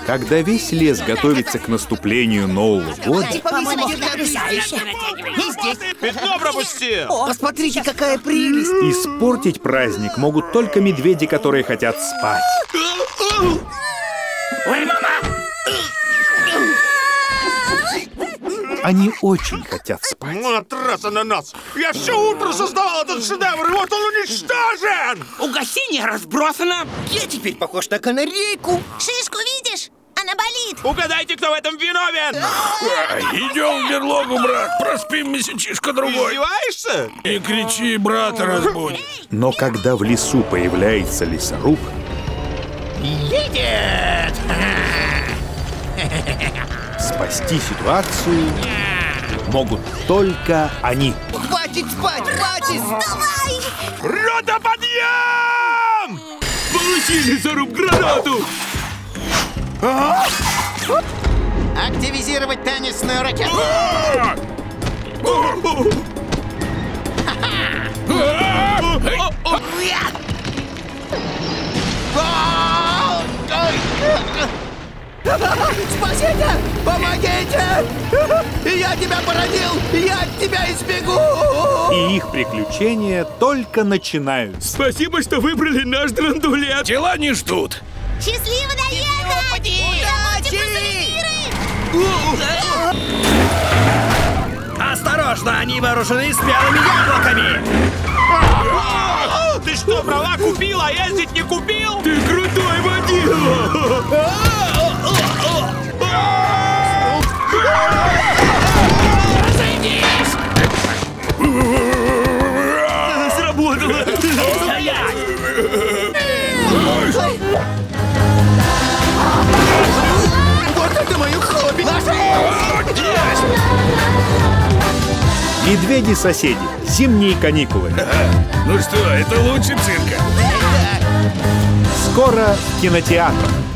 Когда весь лес готовится к наступлению Нового года, Пятно пропусти! Посмотрите, какая прелесть! испортить праздник могут только медведи, которые хотят спать. Ой, мама! Они очень хотят спать. Матрас ананас! Я все утро создавал этот шедевр, и вот он уничтожен! Угощение разбросано. Я теперь похож на канарейку. Шишку видишь? Она болит. Угадайте, кто в этом виновен! Идем в берлогу, брат, проспим месячишко-другой. Издеваешься? Не кричи, брата разбудь. Но когда в лесу появляется лесоруб, Едет. спасти ситуацию могут только они. Хватит спать, хватит! Давай! Рота, подъем! Получи, лесоруб, гранату. Активизировать теннисную ракету. Спасите! Помогите! Я тебя породил! Я от тебя избегу! И их приключения только начинаются. Спасибо, что выбрали наш драндулет. Дела не ждут. Счастливо доехать! Удачи! Осторожно, они вооружены спелыми яблоками. Ты что, права купил, а ездить не купил? Ты крутой водила. Сработало. Стоять! Вот это мое хобби! Медведи-соседи. Зимние каникулы. Ну что, это лучше цирка. Скоро в кинотеатрах.